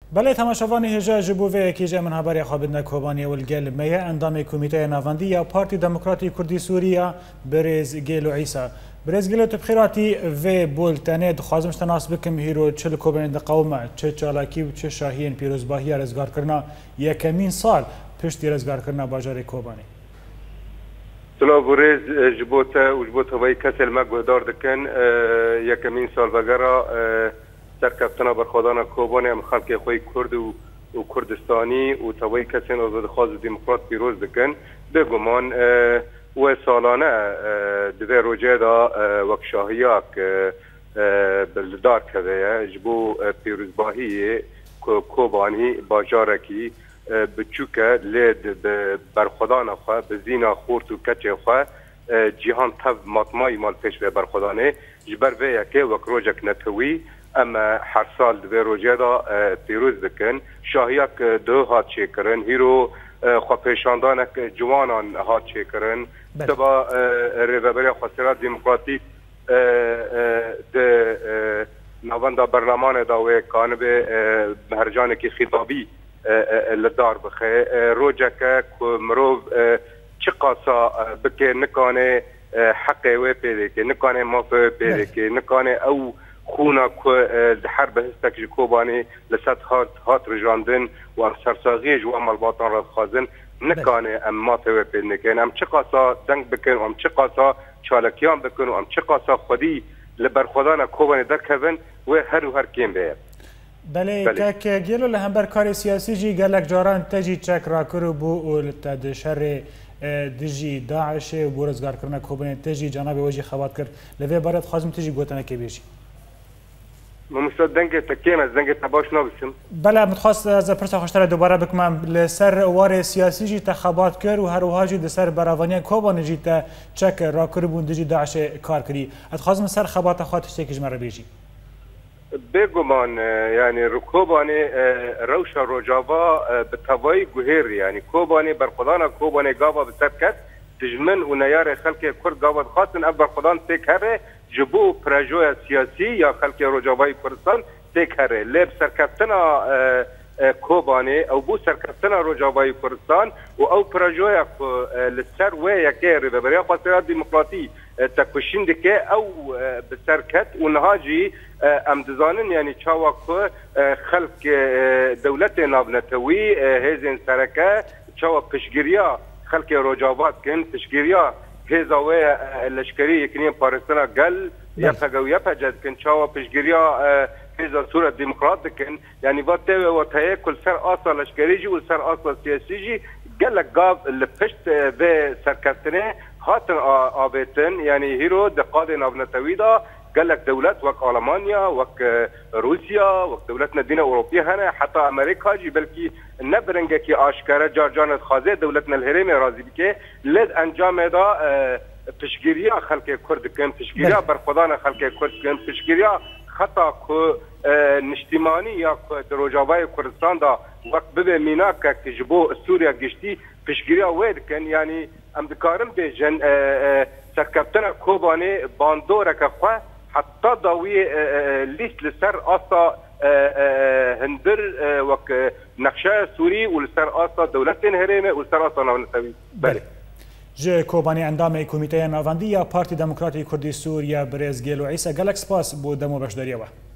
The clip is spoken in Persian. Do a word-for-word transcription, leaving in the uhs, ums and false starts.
بله تماشاوانی هجا جبوه کی جمن هباری خابدنا کوبانی والگل میا اندام کمیته نواندی یا پارتی دموکراتی کردی سوریا برز گلو عیسی برز گلو تبخیراتی و بولتنه دخوازمش تناس بکم هیرو چل کوبانی دقومه چه چالاکی و چه شاهین پیروزباهی رزگار کرنا یکمین سال پشتی رزگار کرنا باجار کوبانی طلاب برز جبوته و جبوته وی کسل مقدار دکن یکمین سال بگرا سرکفتنا برخوادان کوبانی ام خلق خوی کرد و کردستانی و توی کسی نزد خواز دموکرات پیروز دکن به گمان و سالانه دوی روجه دا وک شاهیاک بلدار کده جبو پیروزباهی کوبانی باجارکی بچوکه لید برخوادان خواه بزینا خورت و کچه خواه جهان تب مطمعی مال پیش به برخوادانه جبر وی یکی وک روجک نتوی اما هر سال دوی روجه دا پیروز بکن شاهیک دو هات چه کرن هیرو خواه پیشاندانک جوانان هات چه کرن تبا ریوبری خواسترات دموکراتی ده نوانده برلمان داوی کانبه مهرجانکی خطابی لدار بخه روجه که مروف چه قاسا بکه نکانه حقی وی پیده که نکانه مافه پیده که نکانه او خونا که حرب هستک کوبانی لسات هات هات رجاندن و ام سرساغی جو عمل باطن را خازن نکانه ام ما توی پیدا نکن ام چه قاسا دنگ بکن و ام چه قاسا چالکیان بکن و ام چه قاسا خودی لبرخودان کوبانی درکبن و هر و هر کیم بیه. بله که گلو لهمبر کار سیاسی جی گلک جاران تجی چک را کرو بو تد شر دجی داعش و بورزگار کرنا کوبانی تجی جناب وجی خواد کرد لوی بارد خازم تجی گوتنه که بیشی. ممستد دنگ تکیم از دنگ تباش نبسم. بله متخصص از پرسا خوشتر دوباره بکنم لسر وار سیاسی جی تخابات کر و هر وهاجی لسر براوانی کوبانی جی تا چک را کربون دجی داعش کار کری. اتخازم سر خبات خاطر شکیج مر بیشی. بگمان یعنی رکوبانی روشا روجاوا به توای گوهر یعنی کوبانی برخدان کوبانی گاوا به سرکت تجمن و نیار خلق کرد گاوا خاصن اب برخدان تکره جبو پروژه سیاسی یا خلق روجاوای کردستان تکره لب سرکتنا کوبانی او بو سرکتنا روجاوای کردستان و او پروژه لسر و یکی ریوبری خواسترات دموکراتی تکوشین دکه او بسرکت و نهاجی ام دزانن یعنی چاوا که خلق دولت نابنتوی هزین سرکه چاوا پشگیریا خلق روجاوات کن پشگیریا هزاوی لشکری یکنیم پارستانا گل یپا و یپا جد کن چاوا پشگیریا هزا صورت دموکرات کن یعنی وقت تیوه و تایه کل سر آسا لشکری جی و سر آسا سیاسی جی گلک گاف لپشت و سرکستنه خاطر آبتن یعنی هیرو دقاد نابنتوی دا قالك دولات وك ألمانيا وك روسيا وك دولات مدينة أوروبية هنا حتى أمريكا جي بلكي نبرنجا كي أشكرا جارجان خازي دولتنا الهرمي رازي بكي لد أنجام دا تشجيريا خلق كرد كان تشجيريا برخدان خلق كرد كان تشجيريا خطا كو نشتماني يا دروجاوي كردستان دا وقت ببه ميناكا كجبو سوريا جشتي تشجيريا ويد كان يعني ام دكارم بجن سركبتنا كوباني باندورك خوا حتى ضوي ليست لسر أصلا هندر وك نقشة سوري ولسر أصلا دولتين هرمة ولسر أصلا نونتوي بله جه کوبانی اندام کمیته نواندی یا پارتی دموکراتی کردی سوریا برز گلو عیسی گلکس پاس بود دمو بشداریه